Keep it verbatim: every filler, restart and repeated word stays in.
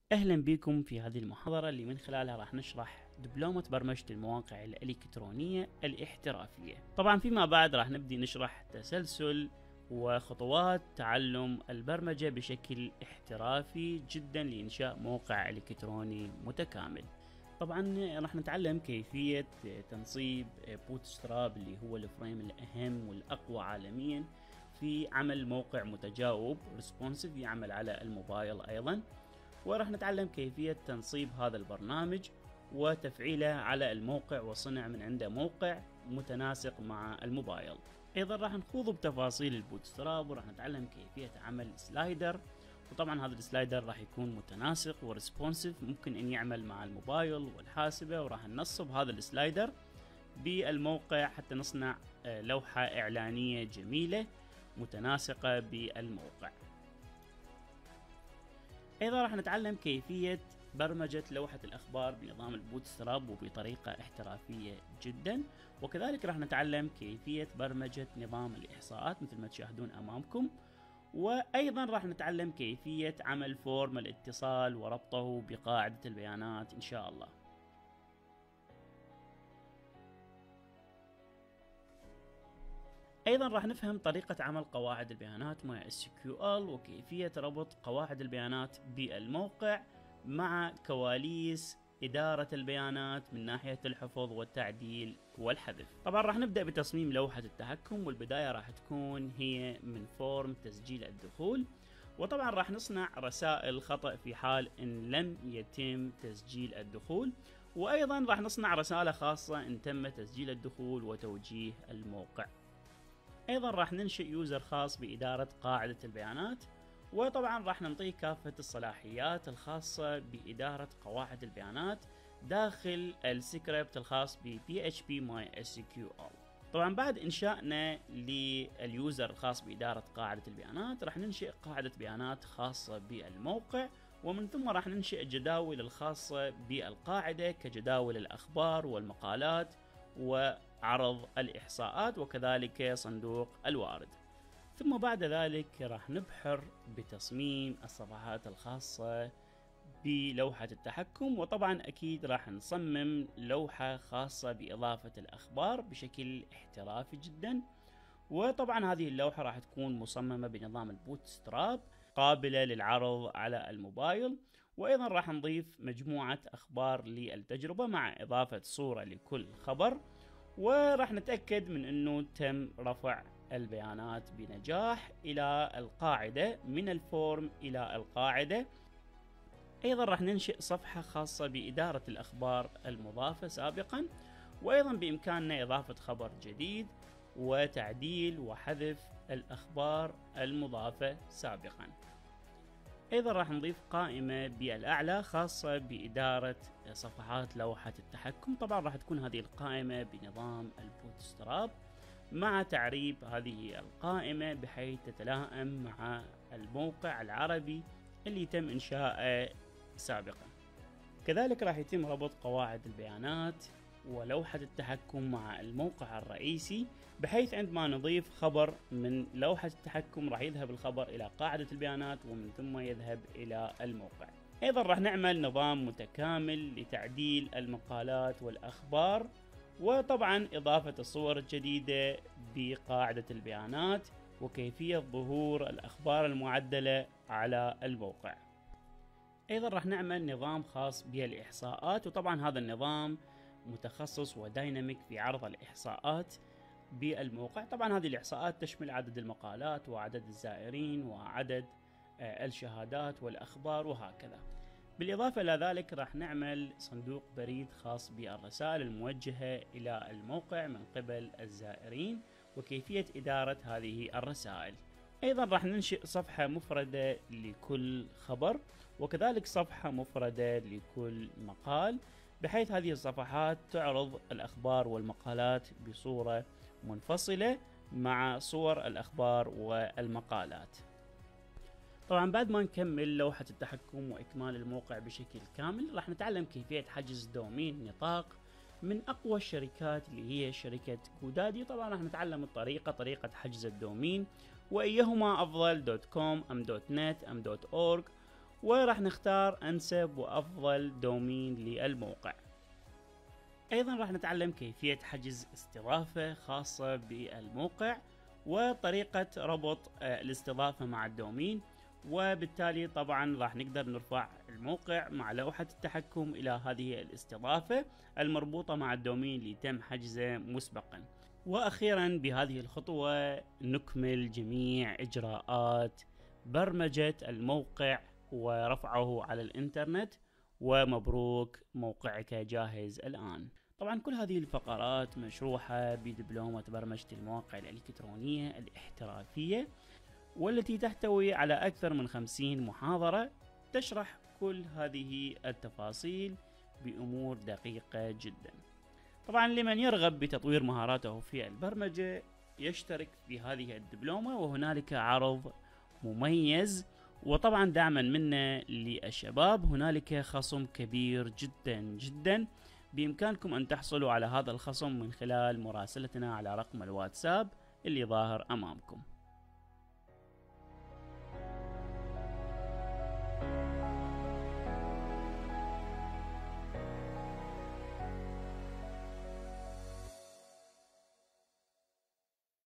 أهلا بكم في هذه المحاضرة اللي من خلالها راح نشرح دبلومة برمجة المواقع الإلكترونية الاحترافية. طبعا فيما بعد راح نبدي نشرح تسلسل وخطوات تعلم البرمجة بشكل احترافي جدا لإنشاء موقع إلكتروني متكامل. طبعا راح نتعلم كيفية تنصيب بوتستراب اللي هو الفريم الأهم والأقوى عالميا في عمل موقع متجاوب responsive يعمل على الموبايل أيضا، وراح نتعلم كيفية تنصيب هذا البرنامج وتفعيله على الموقع وصنع من عنده موقع متناسق مع الموبايل. ايضا راح نخوض بتفاصيل البوتستراب وراح نتعلم كيفية عمل سلايدر، وطبعا هذا السلايدر راح يكون متناسق ورسبونسيف ممكن ان يعمل مع الموبايل والحاسبة، وراح ننصب هذا السلايدر بالموقع حتى نصنع لوحة اعلانية جميلة متناسقة بالموقع. ايضا راح نتعلم كيفية برمجة لوحة الاخبار بنظام البوتستراب وبطريقة احترافية جدا، وكذلك راح نتعلم كيفية برمجة نظام الاحصاءات مثل ما تشاهدون امامكم، وايضا راح نتعلم كيفية عمل فورم الاتصال وربطه بقاعدة البيانات ان شاء الله. ايضا راح نفهم طريقة عمل قواعد البيانات مع إس كيو إل وكيفية ربط قواعد البيانات بالموقع مع كواليس إدارة البيانات من ناحية الحفظ والتعديل والحذف. طبعا راح نبدأ بتصميم لوحة التحكم، والبداية راح تكون هي من فورم تسجيل الدخول، وطبعا راح نصنع رسائل خطأ في حال ان لم يتم تسجيل الدخول، وايضا راح نصنع رسالة خاصة ان تم تسجيل الدخول وتوجيه الموقع. ايضا راح ننشئ يوزر خاص بإدارة قاعدة البيانات، وطبعا راح نعطيه كافة الصلاحيات الخاصة بإدارة قواعد البيانات داخل السكريبت الخاص ب بي إتش بي ماي إس كيو إل. طبعا بعد انشائنا لليوزر الخاص بإدارة قاعدة البيانات راح ننشئ قاعدة بيانات خاصة بالموقع، ومن ثم راح ننشئ الجداول الخاصة بالقاعدة كجداول الأخبار والمقالات وعرض الإحصاءات وكذلك صندوق الوارد. ثم بعد ذلك راح نبحر بتصميم الصفحات الخاصة بلوحة التحكم، وطبعا أكيد راح نصمم لوحة خاصة بإضافة الأخبار بشكل احترافي جدا، وطبعا هذه اللوحة راح تكون مصممة بنظام البوتستراب قابلة للعرض على الموبايل، وأيضا راح نضيف مجموعة أخبار للتجربة مع إضافة صورة لكل خبر، وراح نتأكد من أنه تم رفع البيانات بنجاح إلى القاعدة من الفورم إلى القاعدة. أيضا راح ننشئ صفحة خاصة بإدارة الأخبار المضافة سابقا، وأيضا بإمكاننا إضافة خبر جديد وتعديل وحذف الأخبار المضافة سابقا. أيضا راح نضيف قائمة بالأعلى خاصة بإدارة صفحات لوحة التحكم. طبعا راح تكون هذه القائمة بنظام البوتستراب مع تعريب هذه القائمة بحيث تتلائم مع الموقع العربي اللي تم إنشاؤه سابقا. كذلك راح يتم ربط قواعد البيانات ولوحة التحكم مع الموقع الرئيسي، بحيث عندما نضيف خبر من لوحة التحكم راح يذهب الخبر إلى قاعدة البيانات ومن ثم يذهب إلى الموقع. أيضا راح نعمل نظام متكامل لتعديل المقالات والأخبار، وطبعا إضافة الصور الجديدة بقاعدة البيانات وكيفية ظهور الأخبار المعدلة على الموقع. أيضا راح نعمل نظام خاص بالإحصاءات، وطبعا هذا النظام متخصص وديناميك في عرض الإحصاءات بالموقع. طبعا هذه الإحصاءات تشمل عدد المقالات وعدد الزائرين وعدد الشهادات والأخبار وهكذا. بالإضافة إلى ذلك راح نعمل صندوق بريد خاص بالرسائل الموجهة إلى الموقع من قبل الزائرين وكيفية إدارة هذه الرسائل. أيضا راح ننشئ صفحة مفردة لكل خبر وكذلك صفحة مفردة لكل مقال، بحيث هذه الصفحات تعرض الأخبار والمقالات بصورة منفصلة مع صور الأخبار والمقالات. طبعا بعد ما نكمل لوحة التحكم وإكمال الموقع بشكل كامل راح نتعلم كيفية حجز دومين نطاق من أقوى الشركات اللي هي شركة جودادي. طبعا راح نتعلم الطريقة طريقة حجز الدومين وأيهما أفضل دوت كوم أم دوت نت أم دوت أورج، وراح نختار أنسب وأفضل دومين للموقع. أيضا راح نتعلم كيفية حجز استضافة خاصة بالموقع وطريقة ربط الاستضافة مع الدومين، وبالتالي طبعا راح نقدر نرفع الموقع مع لوحة التحكم إلى هذه الاستضافة المربوطة مع الدومين اللي تم حجزه مسبقا. وأخيرا بهذه الخطوة نكمل جميع إجراءات برمجة الموقع ورفعه على الإنترنت، ومبروك موقعك جاهز الآن. طبعا كل هذه الفقرات مشروحة بدبلومة برمجة المواقع الإلكترونية الاحترافية، والتي تحتوي على أكثر من خمسين محاضرة تشرح كل هذه التفاصيل بأمور دقيقة جدا. طبعا لمن يرغب بتطوير مهاراته في البرمجة يشترك في هذه الدبلومة، وهنالك عرض مميز وطبعا دعما منا للشباب هنالك خصم كبير جدا جدا. بإمكانكم أن تحصلوا على هذا الخصم من خلال مراسلتنا على رقم الواتساب اللي ظاهر أمامكم.